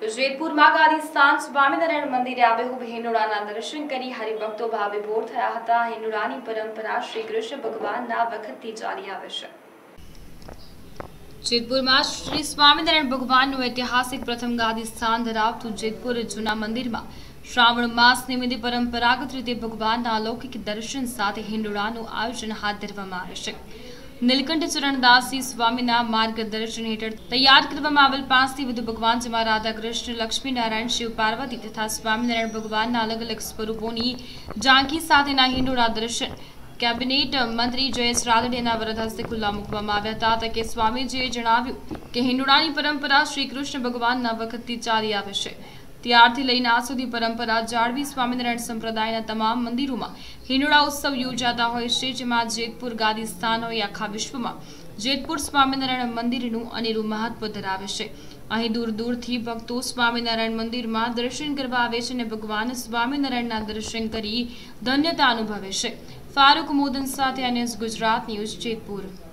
જેતપુર માં ગાદીસ્થાન સ્વામિનારાયણ મંદિરે આબેહૂબ હિંડોળાના દર્શન કરી હરિભક્તો ભાવેભોર થયા હતા। હિંડોળાની પરંપરા શ્રી કૃષ્ણ ભગવાનના વખતથી ચાલી આવે છે। જેતપુરમાં શ્રી સ્વામિનારાયણ ભગવાનનું ઐતિહાસિક પ્રથમ ગાદીસ્થાન ધરાવતું જેતપુર જૂના મંદિરમાં શ્રાવણ માસ નિમિત્તે પરંપરાગત રીતે ભગવાનના અલૌકિક દર્શન સાથે હિંડોળાનું આયોજન હાથ ધરવામાં આવે છે। નીલકંઠ ચરણદાસજી સ્વામીના માર્ગદર્શન હેઠળ તૈયાર કરવામાં આવેલ 5 થી વધુ ભગવાન જેમાં રાધા કૃષ્ણ, લક્ષ્મી નારાયણ, શિવ પાર્વતી તથા સ્વામિનારાયણ ભગવાનના અલગ અલગ સ્વરૂપોની ઝાંખી સાથેના હિંડોળા દર્શન કેબિનેટ મંત્રી જયેશ રાદડિયાના વરદ હસ્તે ખુલ્લા મૂકવામાં આવ્યા હતા। કે સ્વામીજીએ જણાવ્યું કે હિંડોળાની પરંપરા શ્રી કૃષ્ણ ભગવાનના વખતથી ચાલી આવે છે। ત્યારથી લઈને આજ સુધી પરંપરા જાળવી સ્વામિનારાયણ સંપ્રદાયના તમામ મંદિરોમાં હિંડોળા ઉત્સવ યોજાતા હોય છે, જેમાં જેતપુર ગાદીસ્થાન હોય આખા વિશ્વમાં જેતપુર સ્વામિનારાયણ મંદિરનું અનેરું મહત્વ ધરાવે છે। અહીં દૂર દૂરથી ભક્તો સ્વામિનારાયણ મંદિરમાં દર્શન કરવા આવે છે અને ભગવાન સ્વામિનારાયણના દર્શન કરી ધન્યતા અનુભવે છે। ફારૂક મોદન સાથે અનેસ ગુજરાત ન્યૂઝ જેતપુર।